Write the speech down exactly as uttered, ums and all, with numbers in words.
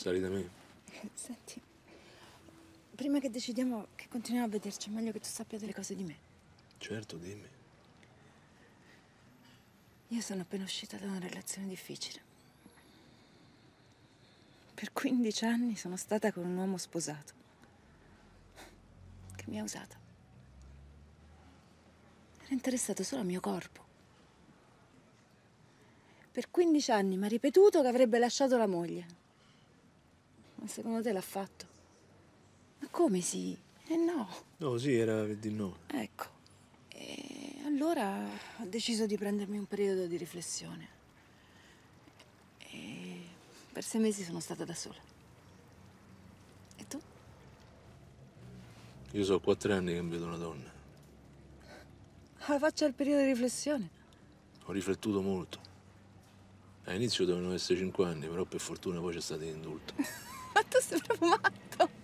stare da me? Senti, prima che decidiamo che continuiamo a vederci, è meglio che tu sappia delle cose di me. Certo, dimmi. Io sono appena uscita da una relazione difficile. Per quindici anni sono stata con un uomo sposato che mi ha usata. Era interessato solo al mio corpo. Per quindici anni mi ha ripetuto che avrebbe lasciato la moglie. Ma secondo te l'ha fatto? Ma come sì? Eh no. No, sì, era per di no. Ecco. E allora ho deciso di prendermi un periodo di riflessione. E per sei mesi sono stata da sola. E tu? Io so quattro anni che non vedo una donna. Ah, faccia il periodo di riflessione. Ho riflettuto molto. All'inizio dovevano essere cinque anni, però per fortuna poi c'è stato l'indulto. Ma tu sei proprio matto.